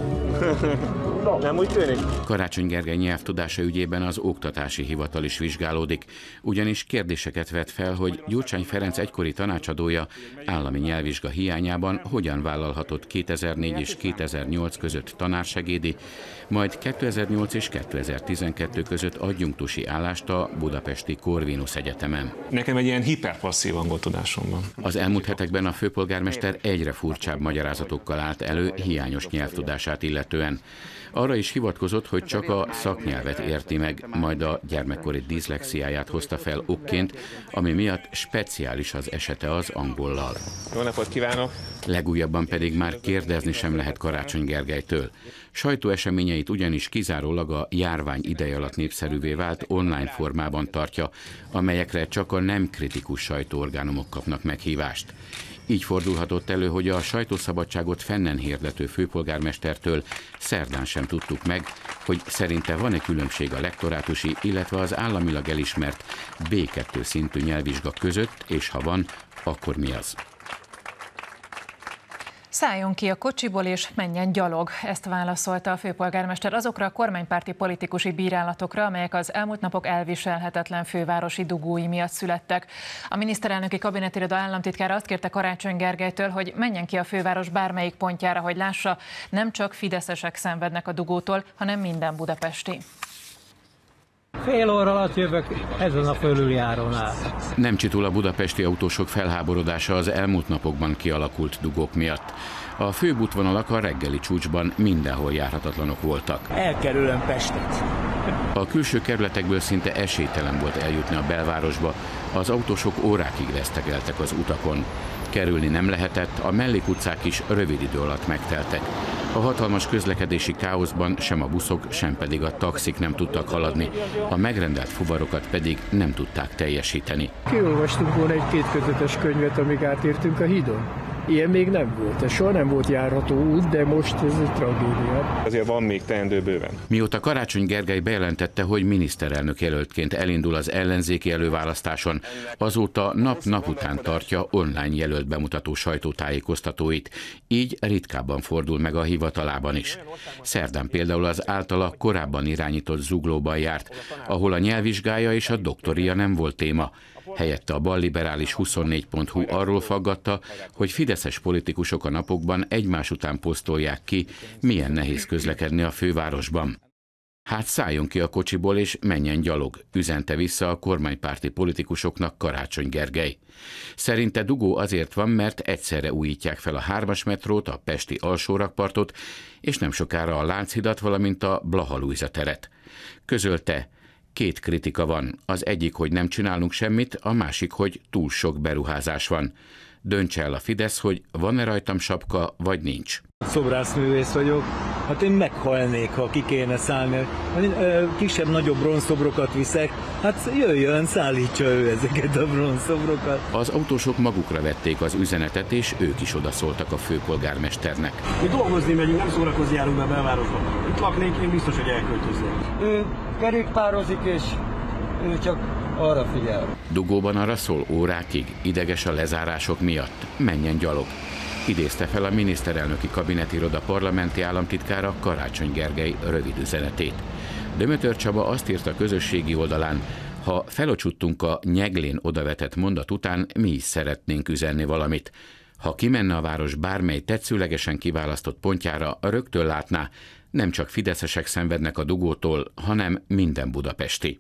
Nem úgy tűnik? Karácsony Gergely nyelvtudása ügyében az Oktatási Hivatal is vizsgálódik, ugyanis kérdéseket vet fel, hogy Gyurcsány Ferenc egykori tanácsadója állami nyelvvizsga hiányában hogyan vállalhatott kétezer-négy és kétezer-nyolc között tanársegédi, majd kétezer-nyolc és kétezer-tizenkettő között adjunktusi állást a Budapesti Corvinus Egyetemen. Nekem egy ilyen hiperpasszív angol tudásom van. Az elmúlt hetekben a főpolgármester egyre furcsább magyarázatokkal állt elő hiányos nyelvtudását illetően. Arra is hivatkozott, hogy csak a szaknyelvet érti meg, majd a gyermekkori diszlexiáját hozta fel okként, ami miatt speciális az esete az angollal. Jó napot kívánok! Legújabban pedig már kérdezni sem lehet Karácsony Gergelytől. Sajtóeseményeit ugyanis kizárólag a járvány ideje alatt népszerűvé vált online formában tartja, amelyekre csak a nem kritikus sajtóorgánumok kapnak meghívást. Így fordulhatott elő, hogy a sajtószabadságot fennen hirdető főpolgármestertől szerdán sem tudtuk meg, hogy szerinte van-e különbség a lektorátusi, illetve az államilag elismert bé kettő szintű nyelvvizsga között, és ha van, akkor mi az? Szálljon ki a kocsiból és menjen gyalog, ezt válaszolta a főpolgármester azokra a kormánypárti politikusi bírálatokra, amelyek az elmúlt napok elviselhetetlen fővárosi dugói miatt születtek. A miniszterelnöki kabinetiroda államtitkára azt kérte Karácsony Gergelytől, hogy menjen ki a főváros bármelyik pontjára, hogy lássa, nem csak fideszesek szenvednek a dugótól, hanem minden budapesti. Fél óra alatt jövök ezen a fölüljárónál. Nem csitul a budapesti autósok felháborodása az elmúlt napokban kialakult dugók miatt. A főbb útvonalak a reggeli csúcsban mindenhol járhatatlanok voltak. Elkerülöm Pestet. A külső kerületekből szinte esélytelen volt eljutni a belvárosba, az autósok órákig vesztegeltek az utakon. Kerülni nem lehetett, a mellékutcák is rövid idő alatt megteltek. A hatalmas közlekedési káoszban sem a buszok, sem pedig a taxik nem tudtak haladni, a megrendelt fuvarokat pedig nem tudták teljesíteni. Kiolvastunk volna egy kétkötetes könyvet, amíg átértünk a hídon. Ilyen még nem volt, ez soha nem volt járható út, de most ez egy tragédia. Azért van még teendő bőven. Mióta Karácsony Gergely bejelentette, hogy miniszterelnök jelöltként elindul az ellenzéki előválasztáson, azóta nap-nap után tartja online jelölt bemutató sajtótájékoztatóit, így ritkábban fordul meg a hivatalában is. Szerdán például az általa korábban irányított Zuglóban járt, ahol a nyelvvizsgája és a doktoria nem volt téma. Helyette a balliberális huszonnégy pont hu arról faggatta, hogy fideszes politikusok a napokban egymás után posztolják ki, milyen nehéz közlekedni a fővárosban. Hát szálljon ki a kocsiból és menjen gyalog, üzente vissza a kormánypárti politikusoknak Karácsony Gergely. Szerinte dugó azért van, mert egyszerre újítják fel a hármas metrót, a pesti alsórakpartot, és nem sokára a Lánchidat, valamint a Blaha-Lujza teret. Közölte, két kritika van, az egyik, hogy nem csinálunk semmit, a másik, hogy túl sok beruházás van. Döntse el a Fidesz, hogy van-e rajtam sapka, vagy nincs. Szobrászművész vagyok, hát én meghalnék, ha ki kéne szállni. Kisebb-nagyobb bronzszobrokat viszek, hát jöjjön, szállítsa ő ezeket a bronzszobrokat. Az autósok magukra vették az üzenetet, és ők is odaszóltak a főpolgármesternek. Mi dolgozni megyünk, nem szórakozni járunk be a belvárosba. Itt laknék, én biztos, hogy elköltöznék. Ő kerékpározik, és ő csak arra figyel. Dugóban arra szól órákig, ideges a lezárások miatt, menjen gyalog. Idézte fel a miniszterelnöki kabinetiroda parlamenti államtitkára Karácsony Gergely rövid üzenetét. Dömötör Csaba azt írta a közösségi oldalán, ha felocsuttunk a nyeglén odavetett mondat után, mi is szeretnénk üzenni valamit. Ha kimenne a város bármely tetszőlegesen kiválasztott pontjára, rögtön látná, nem csak fideszesek szenvednek a dugótól, hanem minden budapesti.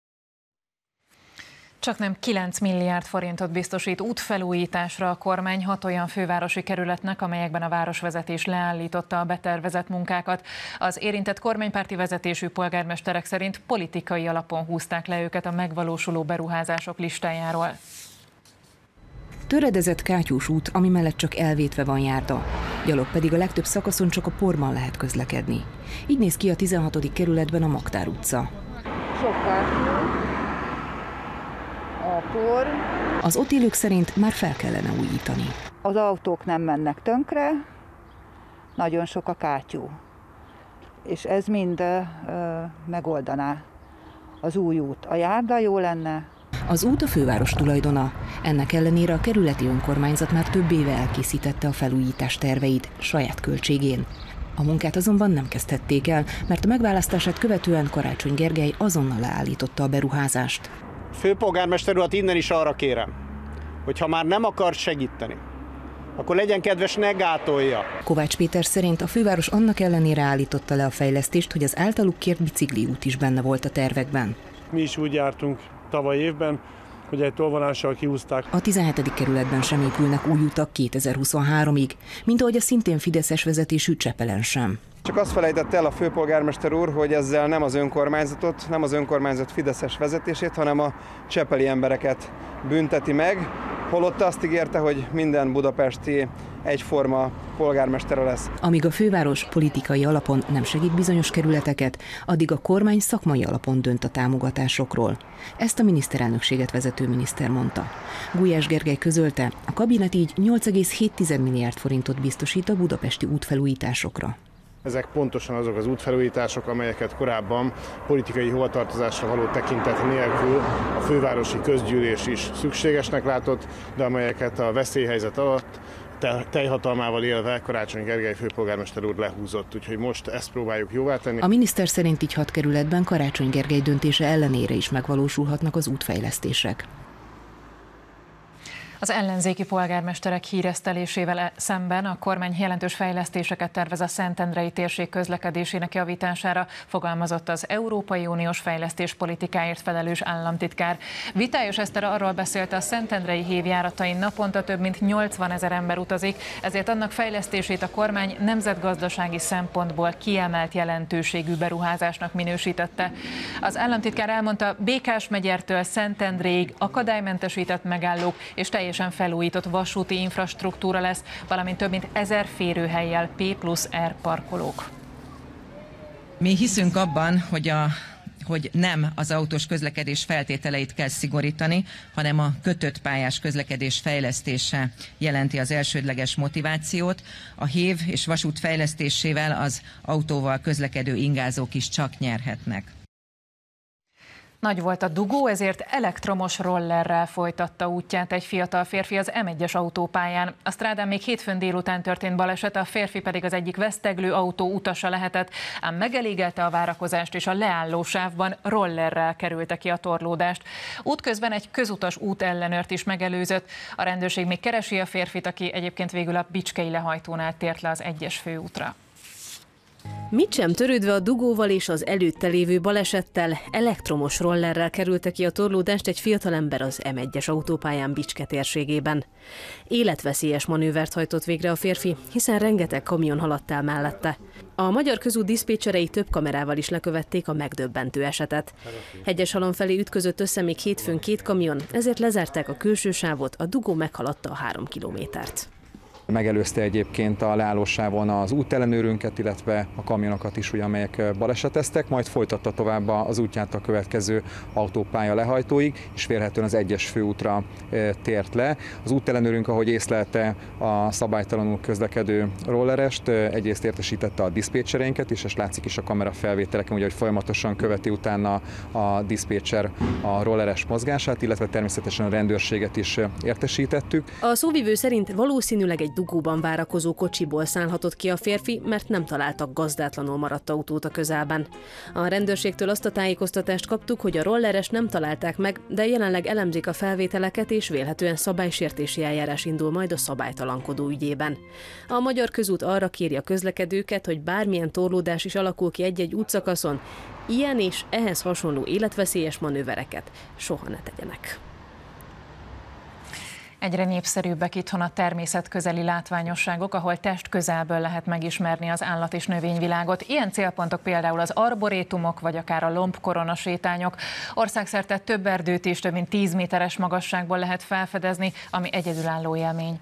Csaknem kilenc milliárd forintot biztosít útfelújításra a kormány hat olyan fővárosi kerületnek, amelyekben a városvezetés leállította a betervezett munkákat. Az érintett kormánypárti vezetésű polgármesterek szerint politikai alapon húzták le őket a megvalósuló beruházások listájáról. Töredezett kátyús út, ami mellett csak elvétve van járda. Gyalog pedig a legtöbb szakaszon csak a porban lehet közlekedni. Így néz ki a tizenhatodik kerületben a Magtár utca. Sokkal. A por. Az ott élők szerint már fel kellene újítani. Az autók nem mennek tönkre, nagyon sok a kátyú, és ez mind ö, megoldaná az új út. A járda jó lenne. Az út a főváros tulajdona. Ennek ellenére a kerületi önkormányzat már több éve elkészítette a felújítás terveit saját költségén. A munkát azonban nem kezdhették el, mert a megválasztását követően Karácsony Gergely azonnal leállította a beruházást. Főpolgármester urat innen is arra kérem, hogy ha már nem akar segíteni, akkor legyen kedves, ne gátolja. Kovács Péter szerint a főváros annak ellenére állította le a fejlesztést, hogy az általuk kért bicikliút is benne volt a tervekben. Mi is úgy jártunk tavaly évben, hogy egy tolvonással kihúzták. A tizenhetedik kerületben sem épülnek új utak kétezer-huszonháromig, mint ahogy a szintén fideszes vezetésű Csepelen sem. Csak azt felejtette el a főpolgármester úr, hogy ezzel nem az önkormányzatot, nem az önkormányzat fideszes vezetését, hanem a csepeli embereket bünteti meg, holott azt ígérte, hogy minden budapesti egyforma polgármestere lesz. Amíg a főváros politikai alapon nem segít bizonyos kerületeket, addig a kormány szakmai alapon dönt a támogatásokról. Ezt a miniszterelnökséget vezető miniszter mondta. Gulyás Gergely közölte, a kabinet így nyolc egész hét milliárd forintot biztosít a budapesti útfelújításokra. Ezek pontosan azok az útfelújítások, amelyeket korábban politikai hovatartozásra való tekintet nélkül a fővárosi közgyűlés is szükségesnek látott, de amelyeket a veszélyhelyzet alatt teljhatalmával élve Karácsony Gergely főpolgármester úr lehúzott, úgyhogy most ezt próbáljuk jóvá tenni. A miniszter szerint így hat kerületben Karácsony Gergely döntése ellenére is megvalósulhatnak az útfejlesztések. Az ellenzéki polgármesterek híresztelésével szemben a kormány jelentős fejlesztéseket tervez a Szentendrei térség közlekedésének javítására, fogalmazott az Európai Uniós fejlesztéspolitikáért felelős államtitkár. Vitályos Eszter arról beszélt, a szentendrei hévjáratain naponta több mint nyolcvanezer ember utazik, ezért annak fejlesztését a kormány nemzetgazdasági szempontból kiemelt jelentőségű beruházásnak minősítette. Az államtitkár elmondta, Békás-megyertől Szentendréig akadálymentesített megállók és teljesen felújított vasúti infrastruktúra lesz, valamint több mint ezer férőhellyel P plusz R parkolók. Mi hiszünk abban, hogy, a, hogy nem az autós közlekedés feltételeit kell szigorítani, hanem a kötött pályás közlekedés fejlesztése jelenti az elsődleges motivációt. A hév és vasút fejlesztésével az autóval közlekedő ingázók is csak nyerhetnek. Nagy volt a dugó, ezért elektromos rollerrel folytatta útját egy fiatal férfi az M egyes autópályán. A strádán még hétfőn délután történt baleset, a férfi pedig az egyik veszteglő autó utasa lehetett, ám megelégelte a várakozást, és a leálló sávban rollerrel kerülte ki a torlódást. Útközben egy közutas útellenőrt is megelőzött. A rendőrség még keresi a férfit, aki egyébként végül a Bicskei lehajtónál tért le az egyes főútra. Mit sem törődve a dugóval és az előtte lévő balesettel, elektromos rollerrel kerülte ki a torlódást egy fiatalember az M egyes autópályán Bicske térségében. Életveszélyes manővert hajtott végre a férfi, hiszen rengeteg kamion haladt el mellette. A Magyar Közút diszpécserei több kamerával is lekövették a megdöbbentő esetet. Hegyeshalom felé ütközött össze még hétfőn két kamion, ezért lezárták a külső sávot, a dugó meghaladta a három kilométert. Megelőzte egyébként a leállósávon az útellenőrünket, illetve a kamionokat is, ugye, amelyek baleseteztek, majd folytatta tovább az útját a következő autópálya lehajtóig, és vélhetően az egyes főútra tért le. Az útellenőrünk, ahogy észlelte a szabálytalanul közlekedő rollerest, egyrészt értesítette a diszpécsereinket is, és látszik is a kamera felvételeken, ugye, hogy folyamatosan követi utána a diszpécser a rolleres mozgását, illetve természetesen a rendőrséget is értesítettük. A szóvivő szerint valószínűleg egy dugóban várakozó kocsiból szállhatott ki a férfi, mert nem találtak gazdátlanul maradt autót a közelben. A rendőrségtől azt a tájékoztatást kaptuk, hogy a rolleres nem találták meg, de jelenleg elemzik a felvételeket, és vélhetően szabálysértési eljárás indul majd a szabálytalankodó ügyében. A Magyar Közút arra kéri a közlekedőket, hogy bármilyen torlódás is alakul ki egy-egy útszakaszon, ilyen és ehhez hasonló életveszélyes manővereket soha ne tegyenek. Egyre népszerűbbek itthon a természetközeli látványosságok, ahol test közelből lehet megismerni az állat- és növényvilágot. Ilyen célpontok például az arborétumok, vagy akár a lombkorona sétányok. Országszerte több erdőt is több mint tíz méteres magasságból lehet felfedezni, ami egyedülálló élmény.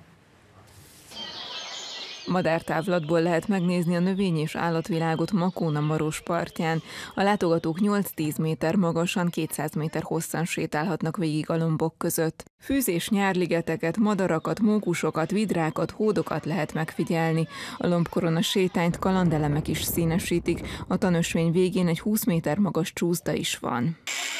Madártávlatból lehet megnézni a növény- és állatvilágot Makóna-Maros partján. A látogatók nyolc-tíz méter magasan, kétszáz méter hosszan sétálhatnak végig a lombok között. Fűz- és nyárligeteket, madarakat, mókusokat, vidrákat, hódokat lehet megfigyelni. A lombkorona sétányt kalandelemek is színesítik, a tanösvény végén egy húsz méter magas csúszda is van.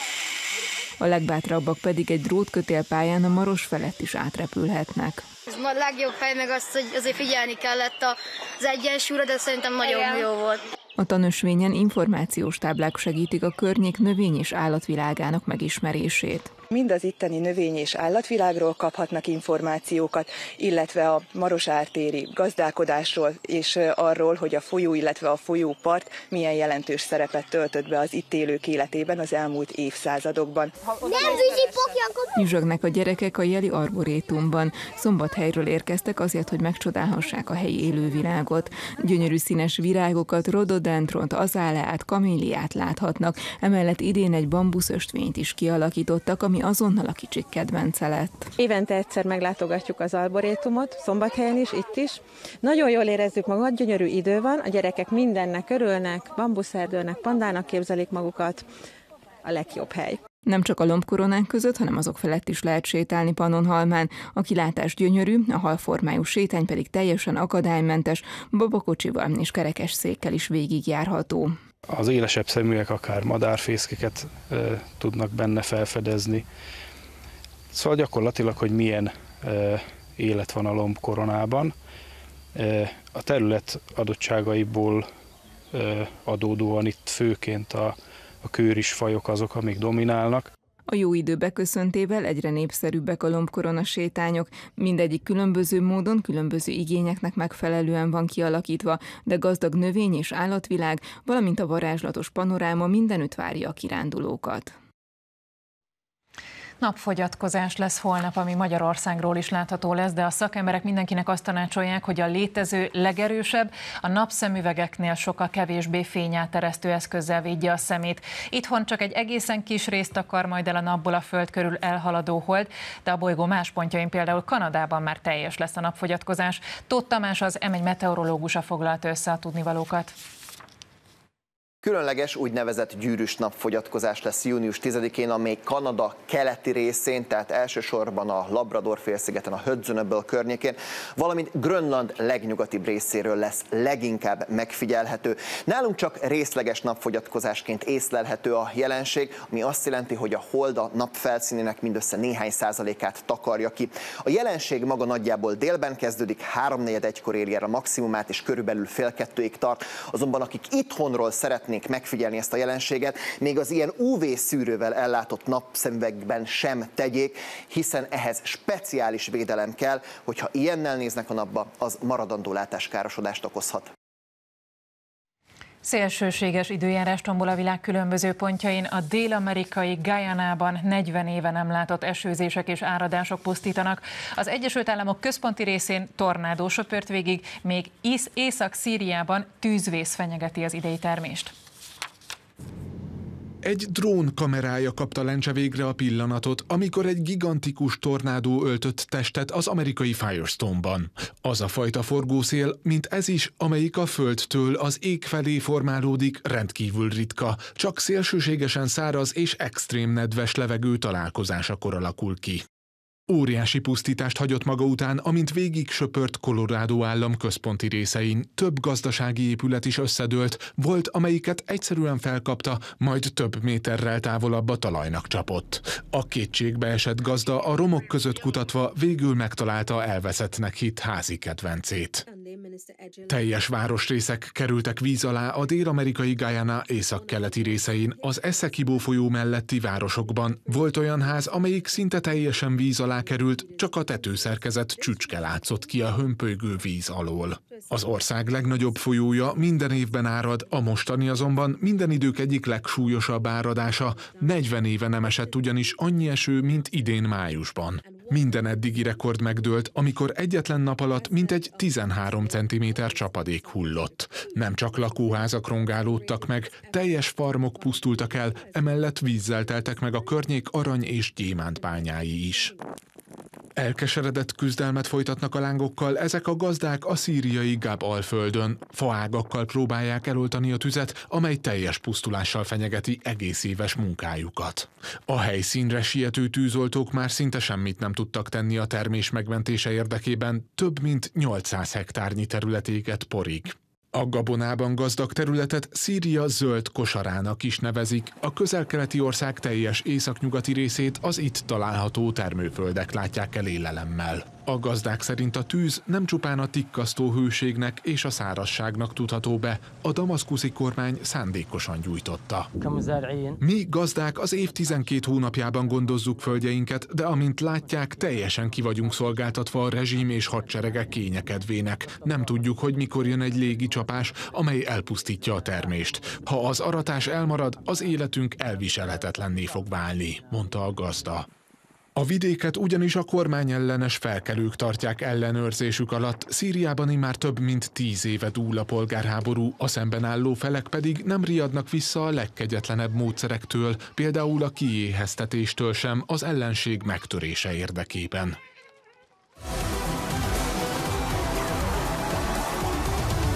A legbátrabbak pedig egy drótkötélpályán a Maros felett is átrepülhetnek. A legjobb hely meg az, hogy azért figyelni kellett az egyensúlyra, de szerintem nagyon Igen. jó volt. A tanösvényen információs táblák segítik a környék növény- és állatvilágának megismerését. Mind az itteni növény- és állatvilágról kaphatnak információkat, illetve a marosártéri gazdálkodásról, és arról, hogy a folyó, illetve a folyópart milyen jelentős szerepet töltött be az itt élők életében az elmúlt évszázadokban. Nyüzsögnek a gyerekek a jeli arborétumban. Szombathelyről érkeztek azért, hogy megcsodálhassák a helyi élővilágot. Gyönyörű színes virágokat, rododendront, azáleát, kaméliát láthatnak. Emellett idén egy bambuszöstvényt is kialakítottak, ami azonnal a kicsik kedvence lett. Évente egyszer meglátogatjuk az arborétumot, Szombathelyen is, itt is. Nagyon jól érezzük magunkat, gyönyörű idő van, a gyerekek mindennek örülnek, bambuszerdőnek, pandának képzelik magukat, a legjobb hely. Nem csak a lombkoronák között, hanem azok felett is lehet sétálni Pannonhalmán. A kilátás gyönyörű, a halformájú sétány pedig teljesen akadálymentes, babakocsival és kerekes székkel is végigjárható. Az élesebb szeműek akár madárfészkeket e, tudnak benne felfedezni. Szóval gyakorlatilag, hogy milyen e, élet van a lombkoronában. E, a terület adottságaiból e, adódóan itt főként a, a kőrisfajok azok, amik dominálnak. A jó idő beköszöntével egyre népszerűbbek a lombkorona sétányok. Mindegyik különböző módon, különböző igényeknek megfelelően van kialakítva, de gazdag növény- és állatvilág, valamint a varázslatos panoráma mindenütt várja a kirándulókat. Napfogyatkozás lesz holnap, ami Magyarországról is látható lesz, de a szakemberek mindenkinek azt tanácsolják, hogy a létező legerősebb, a napszemüvegeknél sokkal kevésbé fényáteresztő eszközzel védje a szemét. Itthon csak egy egészen kis részt takar majd el a napból a föld körül elhaladó hold, de a bolygó más pontjain, például Kanadában már teljes lesz a napfogyatkozás. Tóth Tamás, az M egy meteorológusa foglalta össze a tudnivalókat. Különleges úgynevezett gyűrűs napfogyatkozás lesz június tizedikén, amely Kanada keleti részén, tehát elsősorban a Labrador-félszigeten, a Hudsonöböl környékén, valamint Grönland legnyugatibb részéről lesz leginkább megfigyelhető. Nálunk csak részleges napfogyatkozásként észlelhető a jelenség, ami azt jelenti, hogy a hold a nap felszínének mindössze néhány százalékát takarja ki. A jelenség maga nagyjából délben kezdődik, háromnegyed egykor éri el a maximumát, és körülbelül fél kettőig tart. Azonban akik itthonról szeretnék megfigyelni ezt a jelenséget, még az ilyen ú vé szűrővel ellátott napszemüvegben sem tegyék, hiszen ehhez speciális védelem kell, hogyha ilyennel néznek a napba, az maradandó látáskárosodást okozhat. Szélsőséges időjárás tombol a világ különböző pontjain. A dél-amerikai Guyanában negyven éve nem látott esőzések és áradások pusztítanak. Az Egyesült Államok központi részén tornádó söpört végig, még Észak-Szíriában tűzvész fenyegeti az idei termést. Egy drón kamerája kapta lencse végre a pillanatot, amikor egy gigantikus tornádó öltött testet az amerikai Firestone-ban. Az a fajta forgószél, mint ez is, amelyik a földtől az ég felé formálódik, rendkívül ritka, csak szélsőségesen száraz és extrém nedves levegő találkozásakor alakul ki. Óriási pusztítást hagyott maga után, amint végig söpört Colorado állam központi részein. Több gazdasági épület is összedőlt, volt, amelyiket egyszerűen felkapta, majd több méterrel távolabb a talajnak csapott. A kétségbe esett gazda a romok között kutatva végül megtalálta elveszettnek hitt házi kedvencét. Teljes városrészek kerültek víz alá a dél-amerikai Guyana északkeleti részein, az Essequibo folyó melletti városokban. Volt olyan ház, amelyik szinte teljesen víz alá került, csak a tetőszerkezet csücske látszott ki a hömpölygő víz alól. Az ország legnagyobb folyója minden évben árad, a mostani azonban minden idők egyik legsúlyosabb áradása. negyven éve nem esett ugyanis annyi eső, mint idén májusban. Minden eddigi rekord megdőlt, amikor egyetlen nap alatt mintegy tizenhárom centiméter csapadék hullott. Nem csak lakóházak rongálódtak meg, teljes farmok pusztultak el, emellett vízzel teltek meg a környék arany- és gyémántbányái is. Elkeseredett küzdelmet folytatnak a lángokkal ezek a gazdák a szíriai Gab alföldön. Faágakkal próbálják eloltani a tüzet, amely teljes pusztulással fenyegeti egész éves munkájukat. A helyszínre siető tűzoltók már szinte semmit nem tudtak tenni a termés megmentése érdekében, több mint nyolcszáz hektárnyi terület égett porig. A gabonában gazdag területet Szíria zöld kosarának is nevezik. A közel-keleti ország teljes északnyugati részét az itt található termőföldek látják el élelemmel. A gazdák szerint a tűz nem csupán a tikkasztó hőségnek és a szárazságnak tudható be, a damaszkuszi kormány szándékosan gyújtotta. Mi gazdák az év tizenkét hónapjában gondozzuk földjeinket, de amint látják, teljesen ki vagyunk szolgáltatva a rezsim és hadserege kényekedvének. Nem tudjuk, hogy mikor jön egy légicsapás, amely elpusztítja a termést. Ha az aratás elmarad, az életünk elviselhetetlenné fog válni, mondta a gazda. A vidéket ugyanis a kormányellenes felkelők tartják ellenőrzésük alatt, Szíriában immár több mint tíz éve dúl a polgárháború, a szemben álló felek pedig nem riadnak vissza a legkegyetlenebb módszerektől, például a kiéheztetéstől sem az ellenség megtörése érdekében.